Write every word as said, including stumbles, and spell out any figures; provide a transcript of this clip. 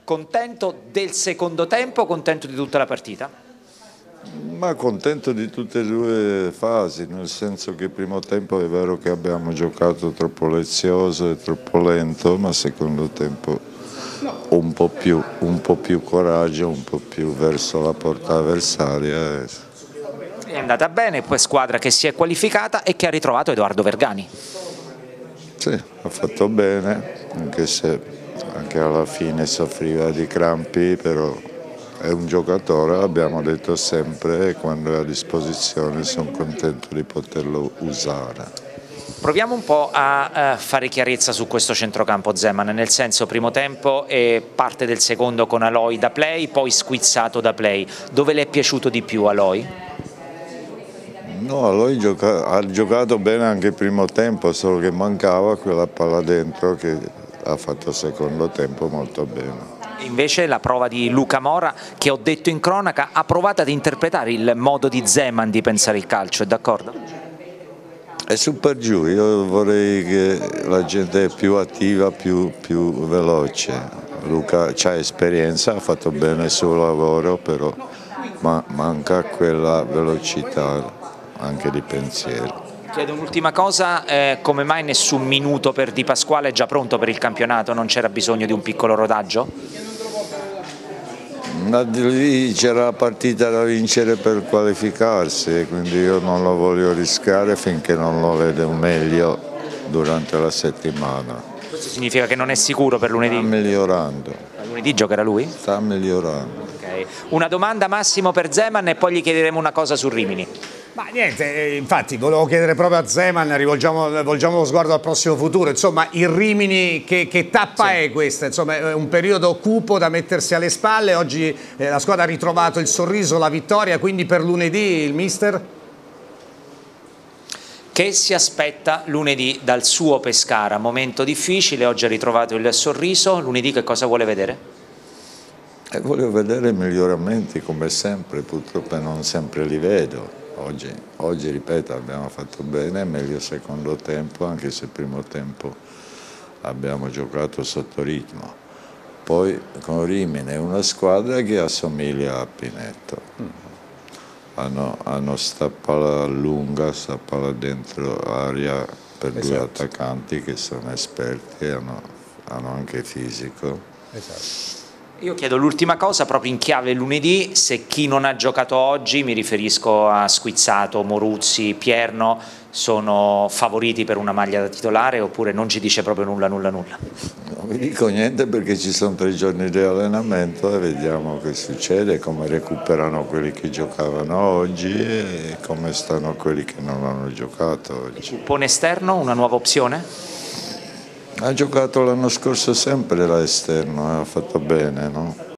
Contento del secondo tempo, contento di tutta la partita? Ma contento di tutte e due le fasi, nel senso che il primo tempo è vero che abbiamo giocato troppo lezioso e troppo lento, ma secondo tempo un po' più, un po' più coraggio, un po' più verso la porta avversaria. È andata bene, poi squadra che si è qualificata e che ha ritrovato Edoardo Vergani. Sì, ha fatto bene, anche se anche alla fine soffriva di crampi, però è un giocatore, l'abbiamo detto sempre, e quando è a disposizione sono contento di poterlo usare. Proviamo un po' a uh, fare chiarezza su questo centrocampo Zeman, nel senso primo tempo e parte del secondo con Aloy da play, poi squizzato da play. Dove le è piaciuto di più Aloy? No, Aloy gioca ha giocato bene anche il primo tempo, solo che mancava quella palla dentro che ha fatto il secondo tempo molto bene. Invece la prova di Luca Mora, che ho detto in cronaca, ha provato ad interpretare il modo di Zeman di pensare il calcio, è d'accordo? È su per giù, io vorrei che la gente è più attiva, più, più veloce. Luca ha esperienza, ha fatto bene il suo lavoro, però ma manca quella velocità anche di pensiero. Chiedo un'ultima cosa, eh, come mai nessun minuto per Di Pasquale? È già pronto per il campionato, non c'era bisogno di un piccolo rodaggio? Ma lì c'era la partita da vincere per qualificarsi, quindi io non lo voglio rischiare finché non lo vedo meglio durante la settimana. Questo significa che non è sicuro per lunedì? Sta migliorando. Lunedì giocherà lui? Sta migliorando. Okay. Una domanda Massimo per Zeman e poi gli chiederemo una cosa su Rimini. Ma niente, infatti volevo chiedere proprio a Zeman, rivolgiamo, rivolgiamo lo sguardo al prossimo futuro, insomma il Rimini che, che tappa sì. è questa? Insomma è un periodo cupo da mettersi alle spalle, oggi eh, la squadra ha ritrovato il sorriso, la vittoria, quindi per lunedì il mister? Che si aspetta lunedì dal suo Pescara? Momento difficile, oggi ha ritrovato il sorriso, lunedì che cosa vuole vedere? E voglio vedere miglioramenti come sempre, purtroppo non sempre li vedo. Oggi, oggi, ripeto, abbiamo fatto bene, meglio il secondo tempo, anche se il primo tempo abbiamo giocato sotto ritmo. Poi con Rimini è una squadra che assomiglia a Pinetto. Hanno, hanno sta palla lunga, sta palla dentro aria per esatto. due attaccanti che sono esperti e hanno, hanno anche fisico. Esatto. Io chiedo l'ultima cosa proprio in chiave lunedì, se chi non ha giocato oggi, mi riferisco a Squizzato, Moruzzi, Pierno, sono favoriti per una maglia da titolare oppure non ci dice proprio nulla, nulla, nulla? Non vi dico niente perché ci sono tre giorni di allenamento e vediamo che succede, come recuperano quelli che giocavano oggi e come stanno quelli che non hanno giocato oggi. Pone esterno, una nuova opzione? Ha giocato l'anno scorso sempre da esterno e ha fatto bene, no?